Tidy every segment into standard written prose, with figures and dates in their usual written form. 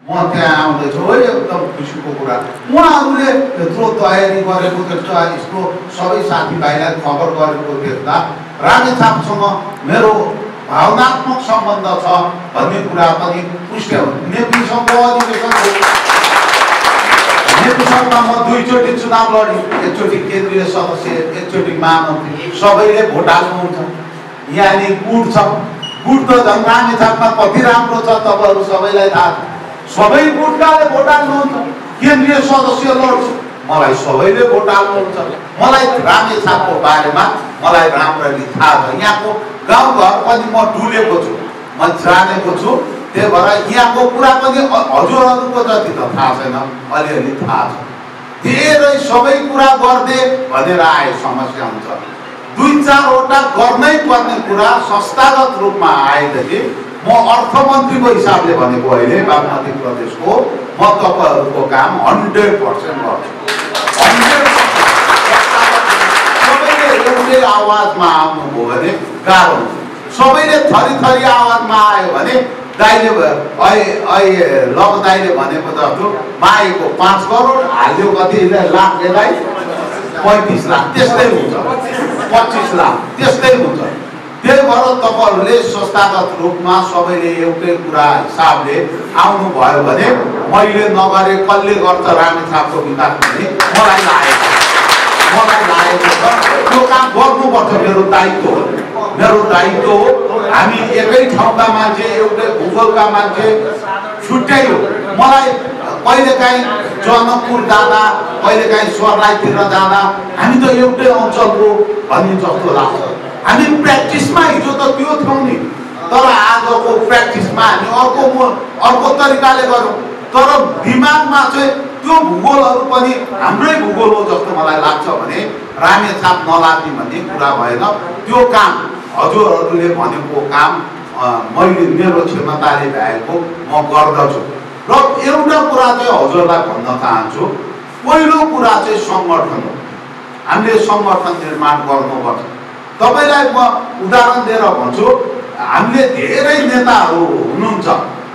म त्यहाँ आउँदैछु है एकदम खुसीको कुरा उहाँहरूले यत्रो तयारी गरेको देख्छ यसको सबै साथीभाइलाई खबर गरेको देख्दा रामेछापसँग मेरो भावनात्मक सम्बन्ध छ भन्ने कुरा पनि पुष्टि हुन्छ। नेपी सङ्घको अधिवेशन नेपी सङ्घमा म दुईचोटि चुनाव लडेँ, एकचोटि केन्द्रीय सदस्य एकचोटि महामन्त्री। सबैले भोट हाल्नुहुन्छ, यहाँनिर गुड छ, गुड त झन् रामेछापमा कति राम्रो छ तपाईँहरू सबैलाई थाहा छ। सबै गुटकाले भोट हाल्नुहुन्छ, केन्द्रीय सदस्य लड्छु, मलाई सबैले भोट हाल्नुहुन्छ। मलाई रामेछापको बारेमा मलाई राम्ररी थाहा छ। यहाँको गाउँघर पनि म डुलेको छु, म जानेको छु, त्यही भएर यहाँको कुरा पनि हजुरहरूको जति त थाहा छैन, अलिअलि थाहा छ। धेरै सबै कुरा गर्दै भनेर आए समस्या हुन्छ। दुई चारवटा गर्नै पर्ने कुरा संस्थागत रूपमा आएदेखि म अर्थमन्त्रीको हिसाबले भनेको अहिले बागमती प्रदेशको म तपाईँहरूको काम 100% गर्छु। 100% सबैले एउटै आवाजमा आउनुभयो भने गाह्रो हुन्छ। सबैले थरी थरी आवाजमा आयो भने दाइले लग दाइले भनेको जस्तो माएको 5 करोड हाल्यो कति लाख दाइ 35 लाख त्यस्तै हुन्छ, 25 लाख त्यस्तै हुन्छ। त्यही भएर तपाईँहरूले संस्थागत रूपमा सबैले एउटै कुरा हिसाबले आउनुभयो भने मैले नगरे कसले गर्छ रामेछापको विकास भन्ने मलाई लागेको छ। त्यो काम गर्नुपर्छ, मेरो दायित्व हो, मेरो दायित्व हो। हामी एकै ठाउँका मान्छे, एउटै भूगोलका मान्छे छुट्टै हो। मलाई कहिलेकाहीँ जनकपुर जाँदा कहिलेकाहीँ सर्लाहीतिर जाँदा हामी त एउटै अञ्चलको भन्ने जस्तो लाग्छ। हामी प्र्याक्टिसमा हिजो त त्यो थियौँ नि, तर आजको प्र्याक्टिसमा हामी अर्को तरिकाले गरौँ। तर दिमागमा चाहिँ त्यो भूगोलहरू पनि हाम्रै भूगोल हो जस्तो मलाई लाग्छ भने रामेछाप नलाग्ने भन्ने कुरा भएन। त्यो काम हजुरहरूले भनेको काम मैले मेरो क्षमताले भ्याएको म गर्दछु। र एउटा कुरा चाहिँ हजुरलाई भन्न चाहन्छु, पहिलो कुरा चाहिँ सङ्गठन हो। हामीले सङ्गठन निर्माण गर्नुपर्छ। तपाईँलाई म उदाहरण दिएर भन्छु, हामीले धेरै नेताहरू हुनुहुन्छ,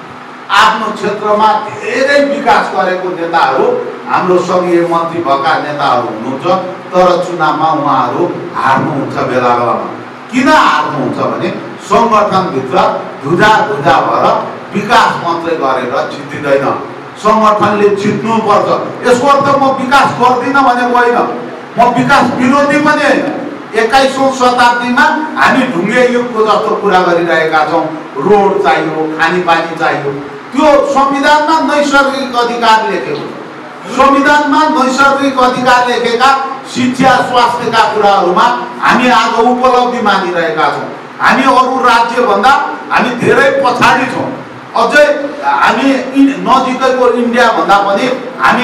आफ्नो क्षेत्रमा धेरै विकास गरेको नेताहरू, हाम्रो सङ्घीय मन्त्री भएका नेताहरू हुनुहुन्छ, तर चुनावमा उहाँहरू हार्नुहुन्छ बेला बेलामा। किन हार्नुहुन्छ भने सङ्गठनभित्र धुजा भएर विकास मात्रै गरेर जित्दिँदैन, सङ्गठनले जित्नुपर्छ। यसको अर्थ म विकास गर्दिनँ भनेको होइन, म विकास विरोधी पनि होइन। 21औं शताब्दीमा हामी ढुङ्गे युगको जस्तो कुरा गरिरहेका छौँ। रोड चाहियो, खानेपानी चाहियो, त्यो संविधानमा नैसर्गिक अधिकार लेखेको छ। संविधानमा नैसर्गिक अधिकार लेखेका शिक्षा स्वास्थ्यका कुराहरूमा हामी आज उपलब्धि मानिरहेका छौँ। हामी अरू राज्यभन्दा हामी धेरै पछाडि छौँ। अझै हामी नजिकैको इन्डियाभन्दा पनि हामी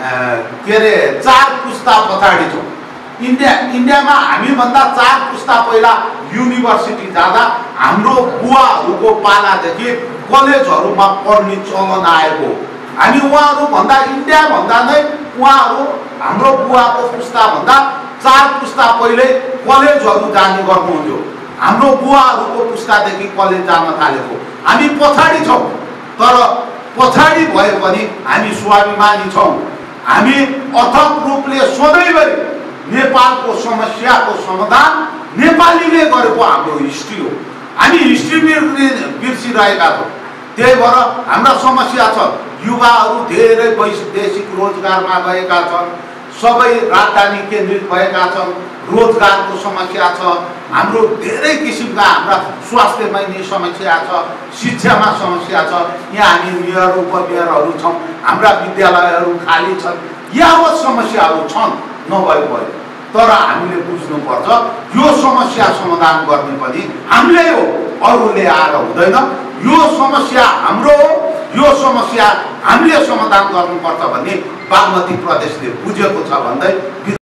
के अरे 4 पुस्ता पछाडि छौँ। इन्डियामा हामीभन्दा 4 पुस्ता पहिला युनिभर्सिटी जाँदा हाम्रो बुवाहरूको पालादेखि कलेजहरूमा पढ्ने चलन आएको। हामी उहाँहरूभन्दा इन्डियाभन्दा नै उहाँहरू हाम्रो बुवाको पुस्ताभन्दा 4 पुस्ता पहिल्यै कलेजहरू जाने गर्नुहुन्थ्यो। हाम्रो बुवाहरूको पुस्तादेखि कलेज जान थालेको। हामी पछाडि छौँ, तर पछाडि भए पनि हामी स्वाभिमानी छौँ। हामी अथक रूपले सधैँभरि नेपालको समस्याको समाधान नेपालीले गरेको हाम्रो हिस्ट्री हो। हामी हिस्ट्री बिर्सिरहेका छौँ। त्यही भएर हाम्रा समस्या छ। युवाहरू धेरै वैदेशिक रोजगारमा गएका छन्, सबै राजधानी केन्द्रित भएका छन्, रोजगारको समस्या छ। हाम्रो धेरै किसिमका हाम्रा स्वास्थ्यमा नै समस्या छ, शिक्षामा समस्या छ। यहाँ हामी मेयर उपमेयरहरू छौँ, हाम्रा विद्यालयहरू खाली छन्। यावत समस्याहरू छन्, नभएको होइन। तर हामीले बुझ्नुपर्छ, यो समस्या समाधान गर्ने पनि हामीले हो, अरूले आएर हुँदैन। यो समस्या हाम्रो हो, यो समस्या हामीले समाधान गर्नुपर्छ भन्ने बागमती प्रदेशले बुझेको छ भन्दै